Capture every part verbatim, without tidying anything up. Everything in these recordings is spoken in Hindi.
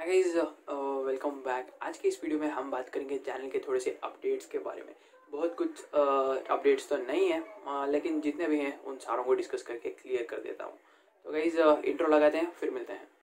Hi guys, welcome back. आज की इस वीडियो में हम बात करेंगे चैनल के थोड़े से अपडेट्स के बारे में। बहुत कुछ अपडेट्स तो नहीं है, uh, लेकिन जितने भी हैं उन सारों को डिस्कस करके क्लियर कर देता हूँ। तो गाइस इंट्रो लगाते हैं, फिर मिलते हैं।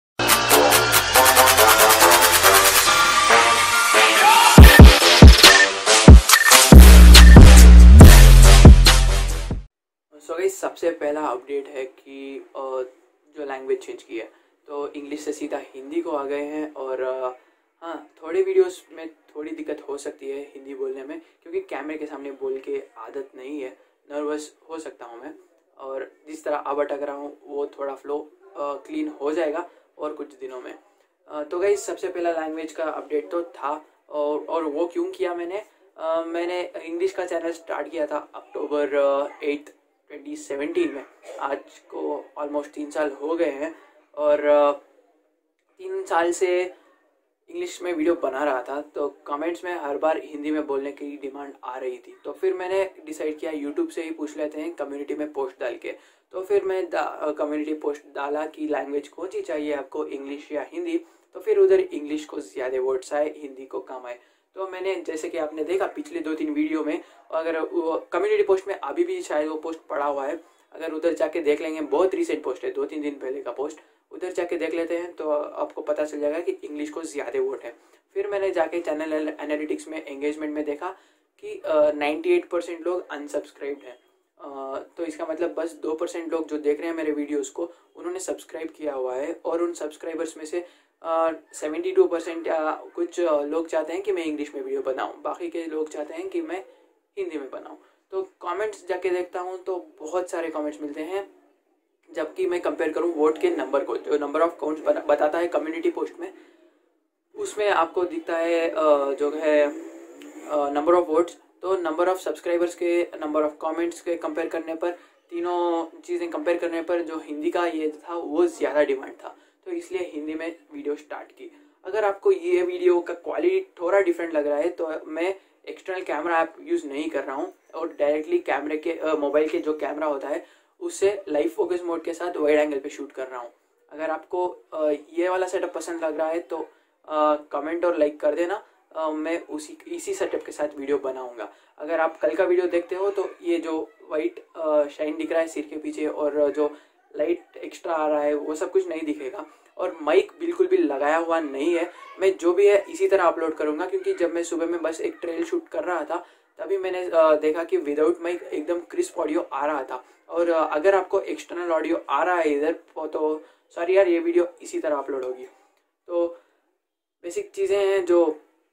सो गाइस सबसे पहला अपडेट है कि uh, जो लैंग्वेज चेंज की है, तो इंग्लिश से सीधा हिंदी को आ गए हैं। और हाँ, थोड़ी वीडियोस में थोड़ी दिक्कत हो सकती है हिंदी बोलने में, क्योंकि कैमरे के सामने बोल के आदत नहीं है, नर्वस हो सकता हूँ मैं। और जिस तरह अब अटक रहा हूँ वो थोड़ा फ्लो क्लीन हो जाएगा और कुछ दिनों में। आ, तो गाइस सबसे पहला लैंग्वेज का अपडेट तो था, और, और वो क्यों किया मैंने आ, मैंने इंग्लिश का चैनल स्टार्ट किया था अक्टूबर एट ट्वेंटी सेवेंटीन में। आज को ऑलमोस्ट तीन साल हो गए हैं, और तीन साल से इंग्लिश में वीडियो बना रहा था। तो कमेंट्स में हर बार हिंदी में बोलने की डिमांड आ रही थी, तो फिर मैंने डिसाइड किया यूट्यूब से ही पूछ लेते हैं कम्युनिटी में पोस्ट डाल के। तो फिर मैं कम्युनिटी पोस्ट डाला कि लैंग्वेज कौन सी चाहिए आपको, इंग्लिश या हिंदी। तो फिर उधर इंग्लिश को ज़्यादा वर्ड्स आए, हिंदी को कम आए। तो मैंने, जैसे कि आपने देखा पिछले दो तीन वीडियो में, अगर कम्युनिटी पोस्ट में अभी भी शायद वो पोस्ट पड़ा हुआ है, अगर उधर जाके देख लेंगे, बहुत रिसेंट पोस्ट है, दो तीन दिन पहले का पोस्ट, उधर जाके देख लेते हैं तो आपको पता चल जाएगा कि इंग्लिश को ज़्यादा वोट है। फिर मैंने जाके चैनल एनालिटिक्स में एंगेजमेंट में देखा कि नाइन्टी एट परसेंट लोग अनसब्सक्राइब्ड हैं। uh, तो इसका मतलब बस दो परसेंट लोग जो देख रहे हैं मेरे वीडियोस को, उन्होंने सब्सक्राइब किया हुआ है। और उन सब्सक्राइबर्स में से सेवेंटी टू परसेंट या कुछ uh, लोग चाहते हैं कि मैं इंग्लिश में वीडियो बनाऊँ, बाकी के लोग चाहते हैं कि मैं हिंदी में बनाऊँ। तो कमेंट्स जाके देखता हूँ तो बहुत सारे कमेंट्स मिलते हैं, जबकि मैं कंपेयर करूं वोट के नंबर को, जो नंबर ऑफ काउंट्स बताता है कम्युनिटी पोस्ट में, उसमें आपको दिखता है जो है नंबर ऑफ वोट्स। तो नंबर ऑफ सब्सक्राइबर्स के, नंबर ऑफ कमेंट्स के कंपेयर करने पर, तीनों चीज़ें कंपेयर करने पर जो हिंदी का ये था वो ज़्यादा डिमांड था। तो इसलिए हिंदी में वीडियो स्टार्ट की। अगर आपको ये वीडियो का क्वालिटी थोड़ा डिफरेंट लग रहा है तो मैं एक्सटर्नल कैमरा ऐप यूज़ नहीं कर रहा हूँ, और डायरेक्टली कैमरे के, मोबाइल के जो कैमरा होता है उससे लाइव फोकस मोड के साथ वाइड एंगल पे शूट कर रहा हूँ। अगर आपको ये वाला सेटअप पसंद लग रहा है तो कमेंट और लाइक कर देना। आ, मैं उसी इसी सेटअप के साथ वीडियो बनाऊंगा। अगर आप कल का वीडियो देखते हो तो ये जो वाइट शाइन दिख रहा है सिर के पीछे, और जो लाइट एक्स्ट्रा आ रहा है, वो सब कुछ नहीं दिखेगा। और माइक बिल्कुल भी लगाया हुआ नहीं है, मैं जो भी है इसी तरह अपलोड करूँगा। क्योंकि जब मैं सुबह में बस एक ट्रेल शूट कर रहा था, तभी मैंने देखा कि विदाउट माइक एकदम क्रिस्प ऑडियो आ रहा था। और अगर आपको एक्सटर्नल ऑडियो आ रहा है इधर, तो सॉरी यार, ये वीडियो इसी तरह अपलोड होगी। तो बेसिक चीज़ें हैं, जो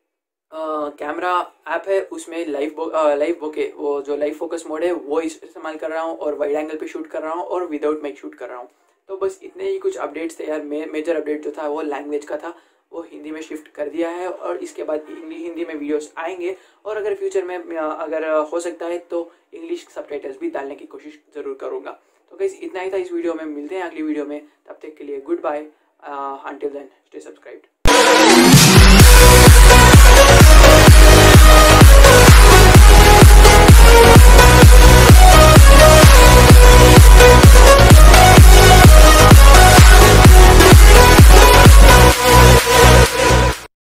कैमरा ऐप है उसमें लाइव लाइव बोके, वो जो लाइव फोकस मोड है वो इस्तेमाल कर रहा हूँ, और वाइड एंगल पे शूट कर रहा हूँ, और विदाउट माइक शूट कर रहा हूँ। तो बस इतने ही कुछ अपडेट्स थे यार। मे, मेजर अपडेट जो था वो लैंग्वेज का था, वो हिंदी में शिफ्ट कर दिया है, और इसके बाद हिंदी में वीडियोस आएंगे। और अगर फ्यूचर में अगर हो सकता है तो इंग्लिश सबटाइटल्स भी डालने की कोशिश ज़रूर करूँगा। तो गाइस इतना ही था इस वीडियो में, मिलते हैं अगली वीडियो में, तब तक के लिए goodbye, until then stay subscribed.